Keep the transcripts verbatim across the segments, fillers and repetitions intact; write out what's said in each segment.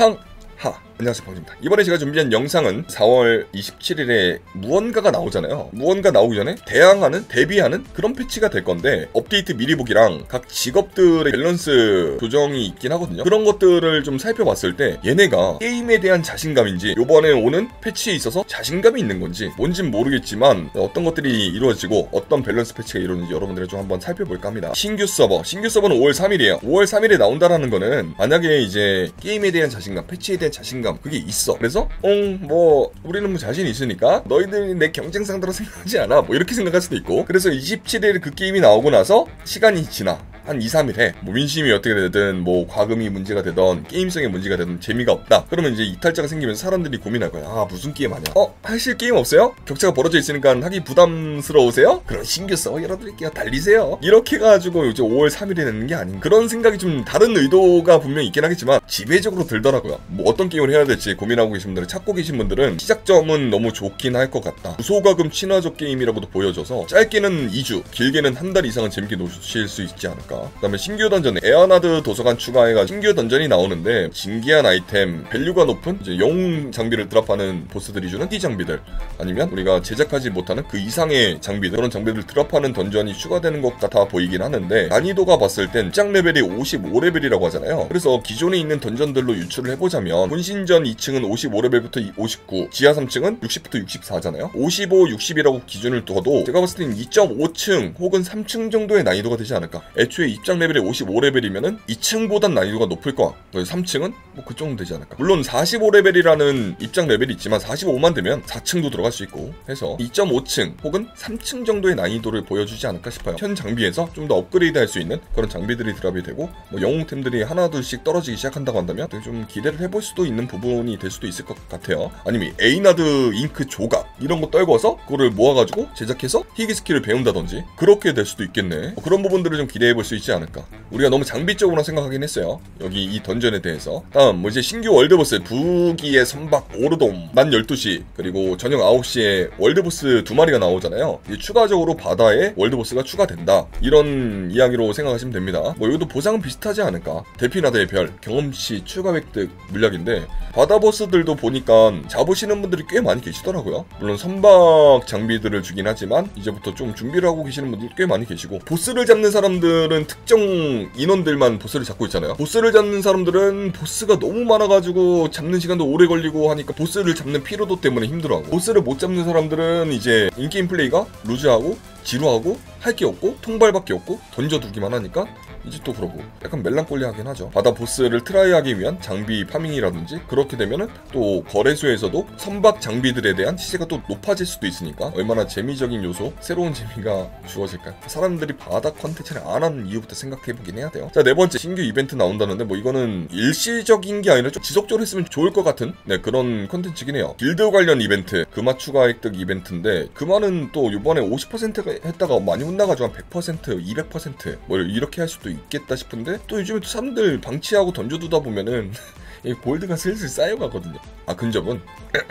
팡! 하! 안녕하세요, 펑입니다. 이번에 제가 준비한 영상은 사월 이십칠일에 무언가가 나오잖아요. 무언가 나오기 전에 대항하는, 대비하는 그런 패치가 될 건데, 업데이트 미리 보기랑 각 직업들의 밸런스 조정이 있긴 하거든요. 그런 것들을 좀 살펴봤을 때 얘네가 게임에 대한 자신감인지, 요번에 오는 패치에 있어서 자신감이 있는 건지 뭔진 모르겠지만 어떤 것들이 이루어지고 어떤 밸런스 패치가 이루어지는지 여러분들이 좀 한번 살펴볼까 합니다. 신규 서버, 신규 서버는 오월 삼일이에요 오월 삼일에 나온다라는 거는 만약에 이제 게임에 대한 자신감, 패치에 대한 자신감 그게 있어. 그래서 어 뭐 우리는 뭐 자신 있으니까 너희들이 내 경쟁 상대로 생각하지 않아, 뭐 이렇게 생각할 수도 있고. 그래서 이십칠일 그 게임이 나오고 나서 시간이 지나 한 이, 삼일 해. 뭐 민심이 어떻게 되든 뭐 과금이 문제가 되던 게임성의 문제가 되든 재미가 없다. 그러면 이제 이탈자가 생기면서 사람들이 고민할 거야. 아, 무슨 게임 하냐? 어? 하실 게임 없어요? 격차가 벌어져 있으니까 하기 부담스러우세요? 그럼 신규 서버 열어드릴게요. 달리세요. 이렇게 해가지고 이제 오월 삼일에 되는 게 아닌, 그런 생각이 좀 다른 의도가 분명히 있긴 하겠지만 지배적으로 들더라고요. 뭐 어떤 게임을 해야 될지 고민하고 계신 분들, 찾고 계신 분들은 시작점은 너무 좋긴 할 것 같다. 무소과금 친화적 게임이라고도 보여져서 짧게는 이 주, 길게는 한 달 이상은 재밌게 노실 수 있지 않을까. 그 다음에 신규 던전, 에어나드 도서관 추가해가 신규 던전이 나오는데 진기한 아이템, 밸류가 높은 이제 영웅 장비를 드랍하는 보스들이 주는 띠 장비들, 아니면 우리가 제작하지 못하는 그 이상의 장비들, 그런 장비들 드랍하는 던전이 추가되는 것 같아 보이긴 하는데, 난이도가 봤을 땐 입장 레벨이 오십오 레벨이라고 하잖아요. 그래서 기존에 있는 던전들로 유출을 해보자면 혼신전 이 층은 오십오 레벨부터 오십구, 지하 삼 층은 육십부터 육십사잖아요. 오십오, 육십이라고 기준을 둬도 제가 봤을 땐 이 점 오 층 혹은 삼 층 정도의 난이도가 되지 않을까. 애초에 입장 레벨이 오십오 레벨이면은 이 층보단 난이도가 높을 거야. 삼 층은 뭐 그 정도 되지 않을까. 물론 사십오 레벨이라는 입장 레벨이 있지만 사십오만 되면 사 층도 들어갈 수 있고 해서 이 점 오 층 혹은 삼 층 정도의 난이도를 보여주지 않을까 싶어요. 현 장비에서 좀 더 업그레이드 할 수 있는 그런 장비들이 드랍이 되고, 뭐 영웅템들이 하나둘씩 떨어지기 시작한다고 한다면 좀 기대를 해볼 수도 있는 부분이 될 수도 있을 것 같아요. 아니면 에이나드 잉크 조각 이런 거 떨궈서 그거를 모아가지고 제작해서 희귀 스킬을 배운다든지 그렇게 될 수도 있겠네. 뭐 그런 부분들을 좀 기대해볼 수 있지 않을까. 우리가 너무 장비적으로 생각하긴 했어요, 여기 이 던전에 대해서. 다음 뭐 이제 신규 월드보스 부기의 선박 오르돔 낮 열두 시 그리고 저녁 아홉 시에 월드보스 두 마리가 나오잖아요. 이제 추가적으로 바다에 월드보스가 추가된다, 이런 이야기로 생각하시면 됩니다. 뭐 이것도 보상은 비슷하지 않을까. 대피나다의 별, 경험치 추가 획득 물약인데, 바다 보스들도 보니까 잡으시는 분들이 꽤 많이 계시더라고요. 물론 선박 장비들을 주긴 하지만 이제부터 좀 준비를 하고 계시는 분들 꽤 많이 계시고, 보스를 잡는 사람들은 특정 인원들만 보스를 잡고 있잖아요. 보스를 잡는 사람들은 보스가 너무 많아가지고 잡는 시간도 오래 걸리고 하니까 보스를 잡는 피로도 때문에 힘들어하고, 보스를 못 잡는 사람들은 이제 인게임 플레이가 루즈하고 지루하고 할 게 없고 통발밖에 없고 던져두기만 하니까 이제 또 그러고 약간 멜랑꼴리하긴 하죠. 바다 보스를 트라이하기 위한 장비 파밍이라든지 그렇게 되면은 또 거래소에서도 선박 장비들에 대한 시세가 또 높아질 수도 있으니까 얼마나 재미적인 요소, 새로운 재미가 주어질까요? 사람들이 바다 컨텐츠를 안 하는 이유부터 생각해보긴 해야 돼요. 자, 네 번째, 신규 이벤트 나온다는데 뭐 이거는 일시적인 게 아니라 좀 지속적으로 했으면 좋을 것 같은 네 그런 컨텐츠긴 해요. 길드 관련 이벤트, 금화 추가 획득 이벤트인데, 금화는 또 이번에 오십 퍼센트가 했다가 많이 혼나가지고 한 백 퍼센트, 이백 퍼센트 뭐 이렇게 할 수도 있겠다 싶은데, 또 요즘에 또 사람들 방치하고 던져두다 보면은 이 골드가 슬슬 쌓여가거든요. 아, 근접은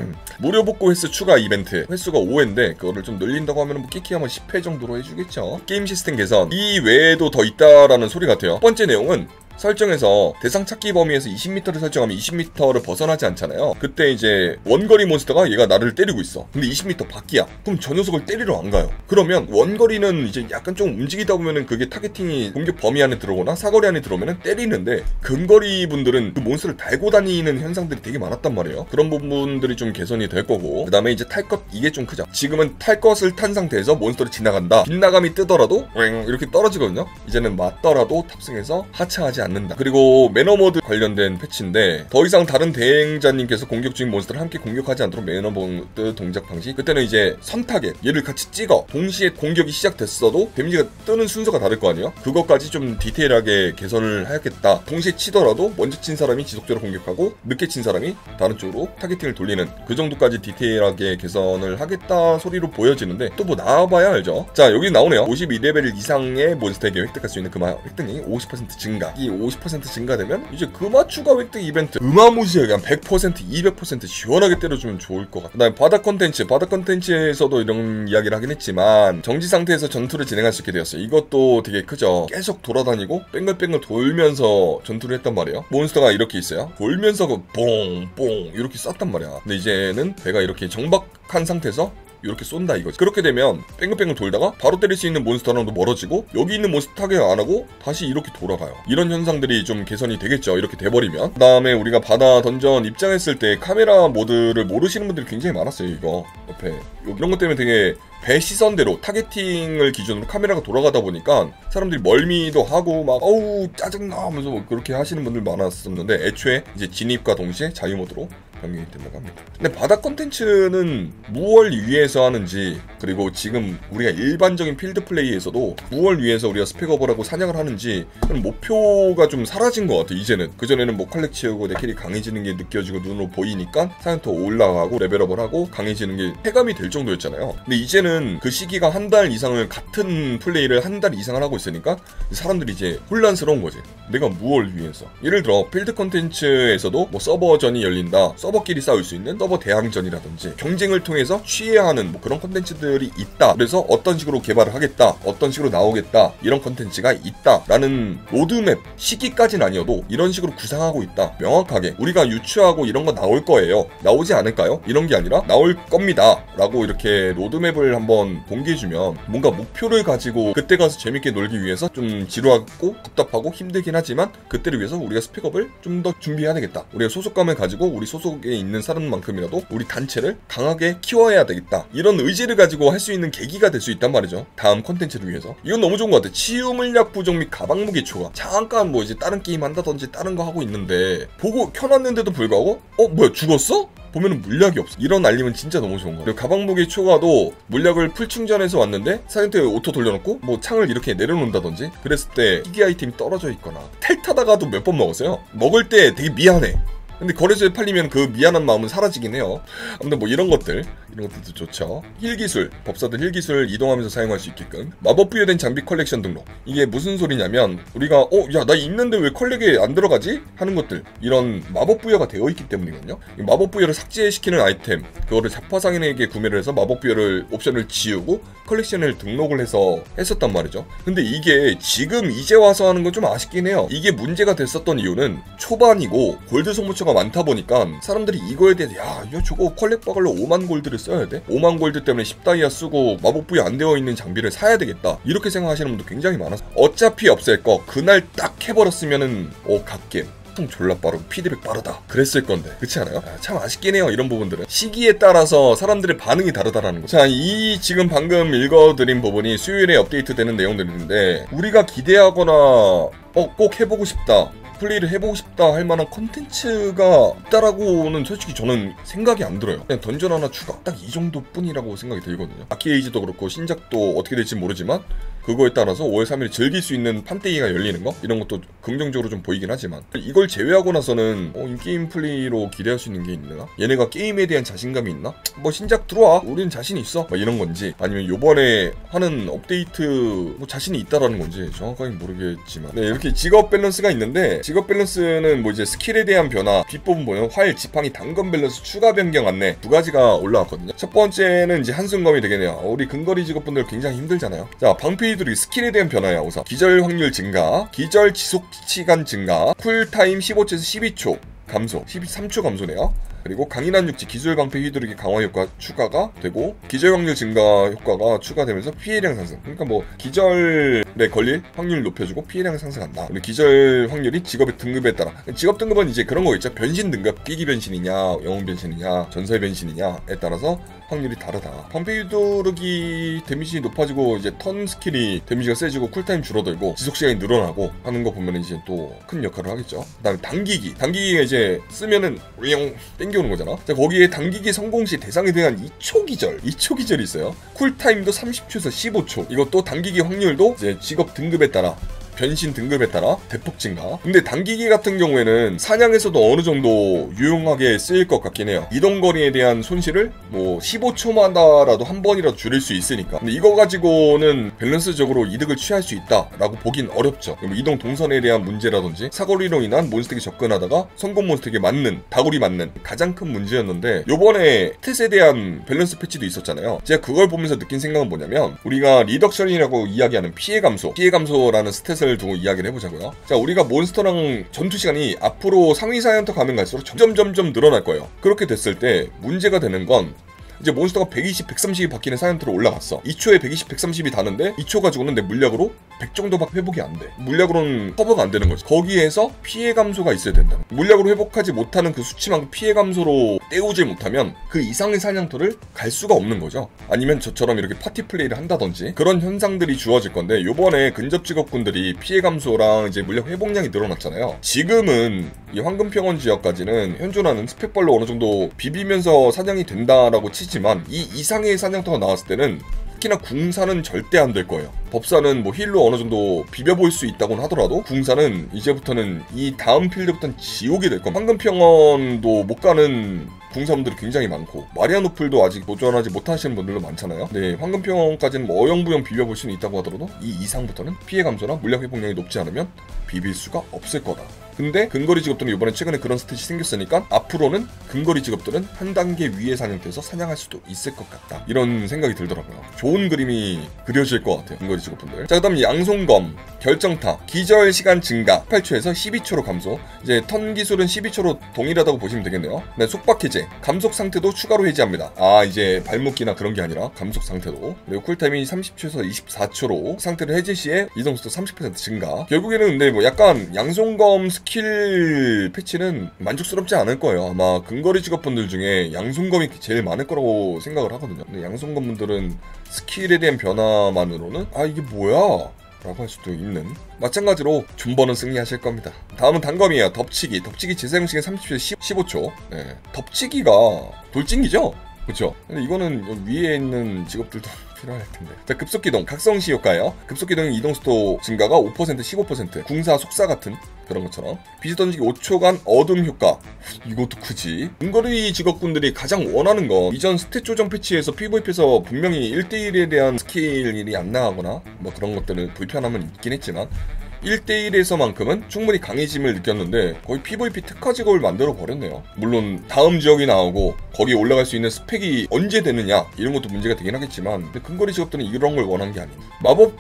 무료 복구 횟수 추가 이벤트, 횟수가 오 회인데 그거를 좀 늘린다고 하면 뭐 끼끼하면 십 회 정도로 해주겠죠. 게임 시스템 개선, 이 외에도 더 있다라는 소리 같아요. 첫 번째 내용은 설정에서 대상 찾기 범위에서 이십 미터를 설정하면 이십 미터를 벗어나지 않잖아요. 그때 이제 원거리 몬스터가 얘가 나를 때리고 있어. 근데 이십 미터 밖이야. 그럼 저 녀석을 때리러 안 가요. 그러면 원거리는 이제 약간 좀 움직이다 보면은 그게 타겟팅이 공격 범위 안에 들어오거나 사거리 안에 들어오면은 때리는데, 근거리 분들은 그 몬스터를 달고 다니는 현상들이 되게 많았단 말이에요. 그런 부분들이 좀 개선이 될 거고, 그 다음에 이제 탈 것, 이게 좀 크죠. 지금은 탈 것을 탄 상태에서 몬스터를 지나간다, 빗나감이 뜨더라도 이렇게 떨어지거든요. 이제는 맞더라도 탑승해서 하차하지 않는다. 그리고 매너모드 관련된 패치인데, 더 이상 다른 대행자님께서 공격 중인 몬스터를 함께 공격하지 않도록 매너모드 동작 방식. 그때는 이제 선타겟, 얘를 같이 찍어 동시에 공격이 시작됐어도 데미지가 뜨는 순서가 다를 거 아니에요. 그것까지 좀 디테일하게 개선을 하겠다. 동시에 치더라도 먼저 친 사람이 지속적으로 공격하고 늦게 친 사람이 다른 쪽으로 타겟팅을 돌리는 그 정도까지 디테일하게 개선을 하겠다 소리로 보여지는데, 또 뭐 나와봐야 알죠. 자, 여기 나오네요. 오십이 레벨 이상의 몬스터에게 획득할 수 있는 금화 획득량이 오십 퍼센트 증가. 이 오십 퍼센트 증가되면 이제 금화 추가 획득 이벤트 어마무시하게 한 백 퍼센트, 이백 퍼센트 시원하게 때려주면 좋을 것 같아. 그다음에 바닥 컨텐츠, 바닥 컨텐츠에서도 이런 이야기를 하긴 했지만 정지 상태에서 전투를 진행할 수 있게 되었어요. 이것도 되게 크죠. 계속 돌아다니고 뺑글뺑글 돌면서 전투를 했단 말이에요. 몬스터가 이렇게 있어요. 돌면서 그 뽕뽕 이렇게 쐈단 말이야. 근데 이제는 배가 이렇게 정박한 상태에서 이렇게 쏜다 이거지. 그렇게 되면 뺑글뺑글 돌다가 바로 때릴 수 있는 몬스터랑도 멀어지고 여기 있는 몬스터 타겟 안 하고 다시 이렇게 돌아가요. 이런 현상들이 좀 개선이 되겠죠. 이렇게 돼버리면. 그 다음에 우리가 바다 던전 입장했을 때 카메라 모드를 모르시는 분들이 굉장히 많았어요. 이거 옆에 이런 것 때문에 되게 배 시선대로 타겟팅을 기준으로 카메라가 돌아가다 보니까 사람들이 멀미도 하고 막 어우 짜증나 하면서 뭐 그렇게 하시는 분들 많았었는데 애초에 이제 진입과 동시에 자유모드로 변경이 된다고 합니다. 근데 바닥 컨텐츠는 무얼 위에서 하는지, 그리고 지금 우리가 일반적인 필드 플레이에서도 무얼 위에서 우리가 스펙업을 하고 사냥을 하는지 그런 목표가 좀 사라진 것 같아. 이제는 그전에는 뭐 컬렉 치우고 내 캐릭 강해지는 게 느껴지고 눈으로 보이니까 사냥터 올라가고 레벨업을 하고 강해지는 게 체감이 될 정도였잖아요. 근데 이제는 그 시기가 한 달 이상을 같은 플레이를 한 달 이상을 하고 있으니까 사람들이 이제 혼란스러운 거지. 내가 무얼 위해서. 예를 들어 필드 컨텐츠에서도 뭐 서버전이 열린다, 서버끼리 싸울 수 있는 서버 대항전이라든지 경쟁을 통해서 취해야 하는 뭐 그런 컨텐츠들이 있다. 그래서 어떤 식으로 개발을 하겠다, 어떤 식으로 나오겠다, 이런 컨텐츠가 있다 라는 로드맵, 시기까지는 아니어도 이런 식으로 구상하고 있다. 명확하게 우리가 유추하고 이런 거 나올 거예요, 나오지 않을까요? 이런 게 아니라 나올 겁니다 라고 이렇게 로드맵을 한번 공개해주면 뭔가 목표를 가지고 그때 가서 재밌게 놀기 위해서 좀 지루하고 답답하고 힘들긴 하지만 그때를 위해서 우리가 스펙업을 좀 더 준비해야 되겠다, 우리가 소속감을 가지고 우리 소속에 있는 사람만큼이라도 우리 단체를 강하게 키워야 되겠다, 이런 의지를 가지고 할 수 있는 계기가 될 수 있단 말이죠. 다음 컨텐츠를 위해서. 이건 너무 좋은 것 같아. 치유 물약 부족 및 가방 무기 초과. 잠깐 뭐 이제 다른 게임 한다든지 다른 거 하고 있는데 보고 켜놨는데도 불구하고 어 뭐야 죽었어? 보면은 물약이 없어. 이런 알림은 진짜 너무 좋은 거야. 그리고 가방 무기 초과도 물약을 풀 충전해서 왔는데 사이언트에 오토 돌려놓고 뭐 창을 이렇게 내려놓는다든지 그랬을 때 희귀 아이템이 떨어져 있거나 텔 타다가도 몇 번 먹었어요. 먹을 때 되게 미안해. 근데 거래소에 팔리면 그 미안한 마음은 사라지긴 해요. 아무튼 뭐 이런 것들, 이런 것들도 좋죠. 힐기술, 법사들 힐기술 이동하면서 사용할 수 있게끔. 마법 부여된 장비 컬렉션 등록. 이게 무슨 소리냐면 우리가 어? 야 나 있는데 왜 컬렉에 안 들어가지? 하는 것들, 이런 마법 부여가 되어 있기 때문이거든요. 마법 부여를 삭제시키는 아이템, 그거를 자파상인에게 구매를 해서 마법 부여를 옵션을 지우고 컬렉션을 등록을 해서 했었단 말이죠. 근데 이게 지금 이제 와서 하는 건 좀 아쉽긴 해요. 이게 문제가 됐었던 이유는 초반이고 골드 소모처가 많다 보니까 사람들이 이거에 대해서 야 이거 저거 컬렉 박을로 오만 골드를 써야 돼? 오만 골드 때문에 십 다이아 쓰고 마법 부여 안 되어 있는 장비를 사야 되겠다, 이렇게 생각하시는 분도 굉장히 많아서 어차피 없앨 거 그날 딱 해버렸으면은 어 갓겜 졸라 빠르고 피드백 빠르다 그랬을 건데, 그렇지 않아요? 아, 참 아쉽긴 해요. 이런 부분들은 시기에 따라서 사람들의 반응이 다르다라는 거. 자, 이 지금 방금 읽어드린 부분이 수요일에 업데이트되는 내용들인데 우리가 기대하거나 어 꼭 해보고 싶다, 플레이를 해보고 싶다 할 만한 컨텐츠가 있다라고는 솔직히 저는 생각이 안 들어요. 그냥 던전 하나 추가, 딱 이 정도뿐이라고 생각이 들거든요. 아키에이지도 그렇고 신작도 어떻게 될지 모르지만 그거에 따라서 오월 삼일에 즐길 수 있는 판때기가 열리는 거, 이런 것도 긍정적으로 좀 보이긴 하지만 이걸 제외하고 나서는 어, 인게임 플레이로 기대할 수 있는 게 있나? 얘네가 게임에 대한 자신감이 있나? 뭐 신작 들어와, 우리는 자신 있어, 뭐 이런 건지, 아니면 요번에 하는 업데이트 뭐 자신이 있다라는 건지 정확하게 모르겠지만, 네, 이렇게 직업 밸런스가 있는데 직업 밸런스는 뭐 이제 스킬에 대한 변화, 뒷부분 보면 활, 지팡이, 단검 밸런스 추가 변경 안내 두 가지가 올라왔거든요. 첫 번째는 이제 한순검이 되겠네요. 우리 근거리 직업분들 굉장히 힘들잖아요. 자, 방패 휘두르기 스킬에 대한 변화야. 우선 기절 확률 증가, 기절 지속 시간 증가, 쿨타임 십오 초에서 십이 초 감소, 십삼 초 감소네요. 그리고 강인한 육지 기술 방패 휘두르기 강화 효과 추가가 되고 기절 확률 증가 효과가 추가되면서 피해량 상승. 그러니까 뭐 기절에 걸릴 확률 높여주고 피해량 상승한다. 그리고 기절 확률이 직업의 등급에 따라, 직업 등급은 이제 그런 거 있죠. 변신 등급, 끼기 변신이냐, 영웅 변신이냐, 전설 변신이냐에 따라서 확률이 다르다. 방패 휘두르기 데미지 높아지고 이제 턴 스킬이 데미지가 세지고 쿨타임 줄어들고 지속 시간이 늘어나고 하는 거 보면 이제 또 큰 역할을 하겠죠. 그다음에 당기기, 당기기가 이제 쓰면은 윙 땡겨오는 거잖아. 자, 거기에 당기기 성공 시 대상에 대한 이 초 기절, 이 초 기절이 있어요. 쿨타임도 삼십 초에서 십오 초. 이것도 당기기 확률도 이제 직업 등급에 따라 변신 등급에 따라 대폭 증가. 근데 당기기 같은 경우에는 사냥에서도 어느 정도 유용하게 쓰일 것 같긴 해요. 이동거리에 대한 손실을 뭐 십오 초마다라도 한 번이라도 줄일 수 있으니까. 근데 이거 가지고는 밸런스적으로 이득을 취할 수 있다라고 보긴 어렵죠. 뭐 이동 동선에 대한 문제라든지 사거리로 인한 몬스터에게 접근하다가 성공 몬스터에게 맞는, 다구리 맞는 가장 큰 문제였는데, 요번에 스탯에 대한 밸런스 패치도 있었잖아요. 제가 그걸 보면서 느낀 생각은 뭐냐면, 우리가 리덕션이라고 이야기하는 피해 감소, 피해 감소라는 스탯을 두고 이야기를 해보자고요. 자, 우리가 몬스터랑 전투 시간이 앞으로 상위 사이언터 가면 갈수록 점점 점점 늘어날 거예요. 그렇게 됐을 때 문제가 되는 건, 이제 몬스터가 백이십, 백삼십이 바뀌는 사이언트로 올라갔어. 이 초에 백이십, 백삼십이 다는데 이 초 가지고는 내 물약으로 백 정도밖에 회복이 안 돼. 물약으로는 커버가 안 되는 거지. 거기에서 피해 감소가 있어야 된다. 물약으로 회복하지 못하는 그 수치만큼 피해 감소로 때우질 못하면 그 이상의 사냥터를 갈 수가 없는 거죠. 아니면 저처럼 이렇게 파티 플레이를 한다든지 그런 현상들이 주어질 건데, 요번에 근접 직업군들이 피해 감소랑 이제 물약 회복량이 늘어났잖아요. 지금은 이 황금평원 지역까지는 현존하는 스펙별로 어느 정도 비비면서 사냥이 된다라고 치 지만 이 이상의 사냥터가 나왔을 때는 특히나 궁사는 절대 안 될 거예요. 법사는 뭐 힐로 어느 정도 비벼볼 수 있다고는 하더라도 궁사는 이제부터는 이 다음 필드부터는 지옥이 될 겁니다. 황금평원도 못 가는 궁사분들이 굉장히 많고, 마리아노플도 아직 도전하지 못하시는 분들도 많잖아요. 네, 황금평원까지는 뭐 어영부영 비벼볼 수는 있다고 하더라도 이 이상부터는 피해 감소나 물약 회복량이 높지 않으면 비빌 수가 없을 거다. 근데 근거리 직업들은 이번에 최근에 그런 스탯이 생겼으니까 앞으로는 근거리 직업들은 한 단계 위에 사냥돼서 사냥할 수도 있을 것 같다, 이런 생각이 들더라고요. 좋은 그림이 그려질 것 같아요, 근거리 직업분들. 자, 그 다음 양손검, 결정타, 기절 시간 증가 십팔 초에서 십이 초로 감소. 이제 턴 기술은 십이 초로 동일하다고 보시면 되겠네요. 네, 속박 해제, 감속 상태도 추가로 해제합니다. 아, 이제 발목기나 그런 게 아니라 감속 상태도. 그리고 쿨타임이 삼십 초에서 이십사 초로 상태를 해제 시에 이동 속도 삼십 퍼센트 증가. 결국에는 근데 뭐 약간 양손검 스킬 패치는 만족스럽지 않을 거예요. 아마 근거리 직업분들 중에 양손검이 제일 많을 거라고 생각을 하거든요. 근데 양손검 분들은 스킬에 대한 변화만으로는 아, 이게 뭐야? 라고 할 수도 있는. 마찬가지로 존버는 승리하실 겁니다. 다음은 단검이에요. 덮치기. 덮치기 재사용 시간 삼십 초에서 십오 초. 네. 덮치기가 돌진기죠? 그쵸? 근데 이거는 위에 있는 직업들도 필요할 텐데. 자, 급속기동, 각성시 효과예요. 급속기동의 이동속도 증가가 오 퍼센트, 십오 퍼센트. 궁사, 속사 같은 그런 것처럼. 비즈 던지기 오 초간 어둠 효과. 이것도 크지. 근거리 직업군들이 가장 원하는 건, 이전 스탯 조정 패치에서 피브이피에서 분명히 일 대 일에 대한 스킬이 안 나가거나 뭐 그런 것들은 불편함은 있긴 했지만, 일 대 일에서만큼은 충분히 강해짐을 느꼈는데 거의 피브이피 특화 직업을 만들어 버렸네요. 물론 다음 지역이 나오고 거기에 올라갈 수 있는 스펙이 언제 되느냐 이런 것도 문제가 되긴 하겠지만, 근데 근거리 직업들은 이런 걸 원한 게 아니에요.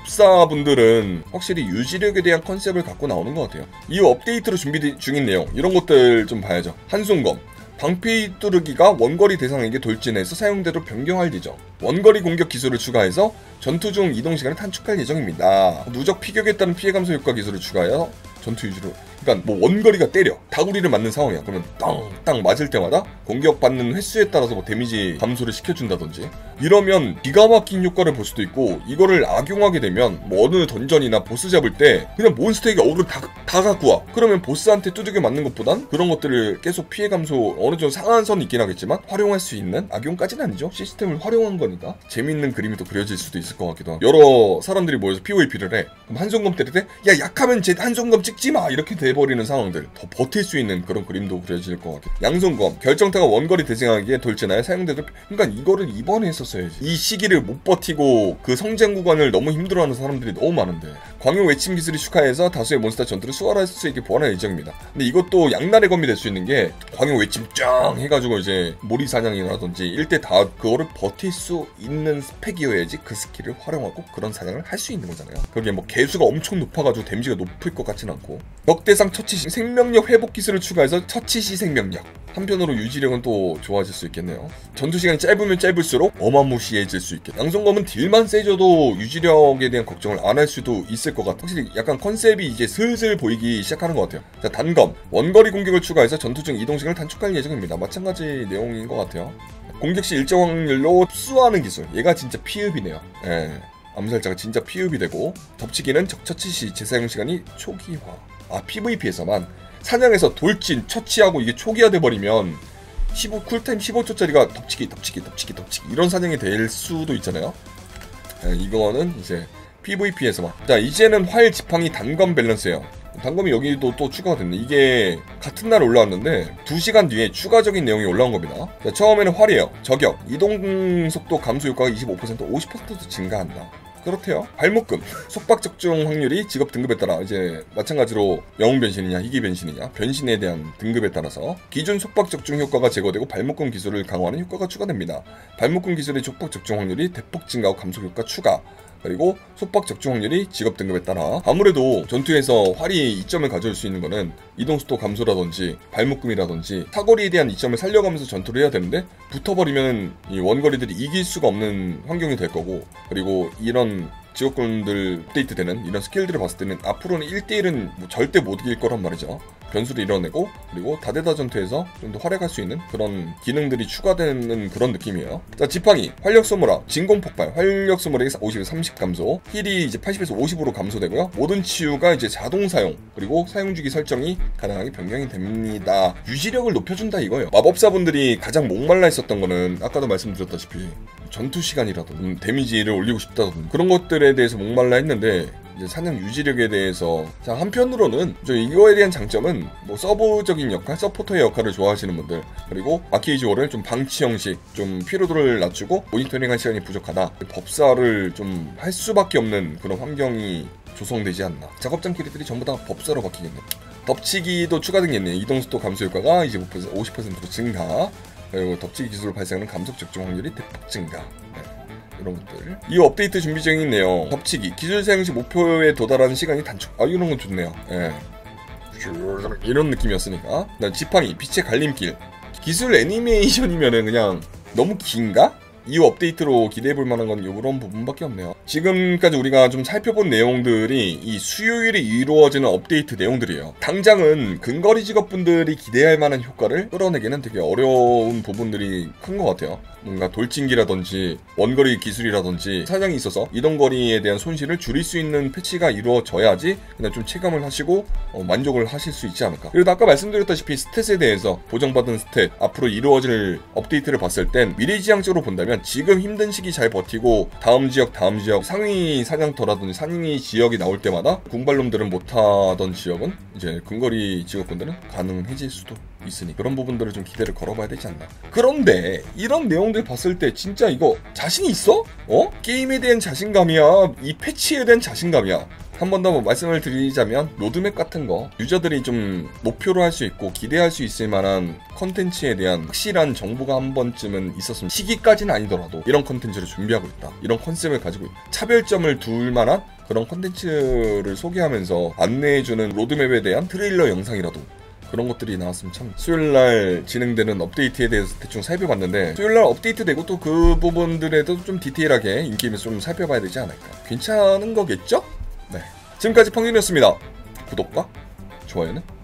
마법사분들은 확실히 유지력에 대한 컨셉을 갖고 나오는 것 같아요. 이 업데이트로 준비 중인 내용, 이런 것들 좀 봐야죠. 한손검, 방패 뚜르기가 원거리 대상에게 돌진해서 사용대로 변경할 예정. 원거리 공격 기술을 추가해서 전투 중 이동 시간을 단축할 예정입니다. 누적 피격에 따른 피해 감소 효과 기술을 추가해서 전투 유지로, 그러니까 뭐 원거리가 때려 다구리를 맞는 상황이야. 그러면 땅땅 맞을 때마다 공격받는 횟수에 따라서 뭐 데미지 감소를 시켜준다든지, 이러면 기가 막힌 효과를 볼 수도 있고, 이거를 악용하게 되면 뭐 어느 던전이나 보스 잡을 때 그냥 몬스터에게 어그를 다, 다 갖고 와. 그러면 보스한테 두들겨 맞는 것보단 그런 것들을 계속 피해 감소, 어느 정도 상한선이 있긴 하겠지만 활용할 수 있는, 악용까지는 아니죠, 시스템을 활용한 거니까 재밌는 그림이 또 그려질 수도 있을 것 같기도 하고. 여러 사람들이 모여서 피브이피를 해. 그럼 한손검 때릴 때 야, 약하면 제 한손검 찍지마 이렇게 돼버리는 상황들, 더 버틸 수 있는 그런 그림도 그려질 것 같아요. 양손검, 결정타가 원거리 대상에게 돌진하여 사용되도록. 그러니까 이거를 이번에 했었어야지. 이 시기를 못 버티고 그 성장 구간을 너무 힘들어하는 사람들이 너무 많은데, 광용 외침 기술이 축하해서 다수의 몬스터 전투를 수월할 수 있게 보완할 예정입니다. 근데 이것도 양날의 검이 될 수 있는 게, 광용 외침 짱 해가지고 이제 모리 사냥이라든지 일 대 다 그거를 버틸 수 있는 스펙이어야지 그 스킬을 활용하고 그런 사냥을 할 수 있는 거잖아요. 그게 뭐 개수가 엄청 높아가지고 데미지가 높을 것 같진 않고. 적대상 처치 시 생명력 회복 기술을 추가해서 처치 시 생명력. 한편으로 유지력은 또 좋아질 수 있겠네요. 전투 시간이 짧으면 짧을수록 어마무시해질 수 있겠다. 양손검은 딜만 세져도 유지력에 대한 걱정을 안 할 수도 있을 것 같아. 확실히 약간 컨셉이 이제 슬슬 보이기 시작하는 것 같아요. 자, 단검, 원거리 공격을 추가해서 전투 중 이동 시간을 단축할 예정입니다. 마찬가지 내용인 것 같아요. 공격 시 일정 확률로 흡수하는 기술. 얘가 진짜 피흡이네요. 예. 암살자가 진짜 피흡이 되고, 덮치기는 적처치 시 재사용 시간이 초기화. 아, 피브이피에서만. 사냥에서 돌진, 처치하고 이게 초기화 돼버리면 십오, 쿨타임 십오 초짜리가 덮치기, 덮치기, 덮치기, 덮치기 이런 사냥이 될 수도 있잖아요. 예, 이거는 이제 피브이피에서만. 자, 이제는 활 지팡이 단검 밸런스예요. 단검이 여기도 또 추가가 됐네. 이게 같은 날 올라왔는데 두 시간 뒤에 추가적인 내용이 올라온 겁니다. 자, 처음에는 활이에요. 저격, 이동속도 감소 효과가 이십오 퍼센트, 오십 퍼센트 증가한다. 그렇대요. 발목금, 속박 적중 확률이 직업 등급에 따라 이제 마찬가지로 영웅 변신이냐 희귀 변신이냐 변신에 대한 등급에 따라서 기존 속박 적중 효과가 제거되고 발목금 기술을 강화하는 효과가 추가됩니다. 발목금 기술의 속박 적중 확률이 대폭 증가하고 감소 효과 추가. 그리고 속박 적중 확률이 직업 등급에 따라. 아무래도 전투에서 활이 이점을 가져올 수 있는 거는 이동속도 감소라든지 발목금이라든지 사거리에 대한 이점을 살려가면서 전투를 해야 되는데 붙어버리면 이 원거리들이 이길 수가 없는 환경이 될 거고, 그리고 이런 직업군들 업데이트되는 이런 스킬들을 봤을 때는 앞으로는 일 대 일은 뭐 절대 못 이길 거란 말이죠. 변수를 이뤄내고 그리고 다대다 전투에서 좀 더 활약할 수 있는 그런 기능들이 추가되는 그런 느낌이에요. 자, 지팡이, 활력 소모라, 진공 폭발, 활력 소모력이 오십에서 삼십 감소, 힐이 이제 팔십에서 오십으로 감소되고요. 모든 치유가 이제 자동 사용, 그리고 사용 주기 설정이 가능하게 변경이 됩니다. 유지력을 높여준다 이거예요. 마법사분들이 가장 목말라 있었던 거는 아까도 말씀드렸다시피 전투 시간이라든지 데미지를 올리고 싶다든지 그런 것들에 대해서 목말라 했는데, 이제 사냥 유지력에 대해서. 자, 한편으로는 저 이거에 대한 장점은 뭐 서브적인 역할, 서포터의 역할을 좋아하시는 분들, 그리고 아케이지오를 좀 방치 형식, 좀 피로도를 낮추고 모니터링할 시간이 부족하다, 법사를 좀 할 수밖에 없는 그런 환경이 조성되지 않나. 작업장 캐릭들이 전부 다 법사로 바뀌겠네. 덮치기도 추가되겠네. 이동속도 감소 효과가 이십오 퍼센트, 오십 퍼센트로 증가. 그리고 덮치기 기술로 발생하는 감속 적중 확률이 대폭 증가. 네, 이런 것들. 이 업데이트 준비 중에 있네요. 덮치기 기술 사용 시 목표에 도달하는 시간이 단축. 아, 이런 건 좋네요. 네. 이런 느낌이었으니까. 지팡이, 빛의 갈림길. 기술 애니메이션이면은 그냥 너무 긴가? 이 업데이트로 기대해볼 만한 건 이런 부분밖에 없네요. 지금까지 우리가 좀 살펴본 내용들이 이 수요일에 이루어지는 업데이트 내용들이에요. 당장은 근거리 직업분들이 기대할 만한 효과를 끌어내기는 되게 어려운 부분들이 큰 것 같아요. 뭔가 돌진기라든지 원거리 기술이라든지 사냥이 있어서 이동거리에 대한 손실을 줄일 수 있는 패치가 이루어져야지 그냥 좀 체감을 하시고 어, 만족을 하실 수 있지 않을까. 그리고 아까 말씀드렸다시피 스탯에 대해서 보정받은 스탯, 앞으로 이루어질 업데이트를 봤을 땐 미래지향적으로 본다면 지금 힘든 시기 잘 버티고 다음 지역 다음 지역 상위 사냥터라든지 상위 지역이 나올 때마다 궁발놈들은 못하던 지역은 이제 근거리 직업군들은 가능해질 수도 있으니 그런 부분들을 좀 기대를 걸어봐야 되지 않나. 그런데 이런 내용들 봤을 때 진짜 이거 자신이 있어? 어? 게임에 대한 자신감이야? 이 패치에 대한 자신감이야? 한 번 더 말씀을 드리자면 로드맵 같은 거 유저들이 좀 목표로 할 수 있고 기대할 수 있을 만한 컨텐츠에 대한 확실한 정보가 한 번쯤은 있었으면, 시기까지는 아니더라도 이런 컨텐츠를 준비하고 있다, 이런 컨셉을 가지고 있다, 차별점을 둘 만한 그런 컨텐츠를 소개하면서 안내해주는 로드맵에 대한 트레일러 영상이라도 그런 것들이 나왔으면 참. 수요일날 진행되는 업데이트에 대해서 대충 살펴봤는데 수요일날 업데이트되고 또 그 부분들에도 좀 디테일하게 인게임에서 좀 살펴봐야 되지 않을까. 괜찮은 거겠죠? 네, 지금까지 펑균이었습니다. 구독과 좋아요는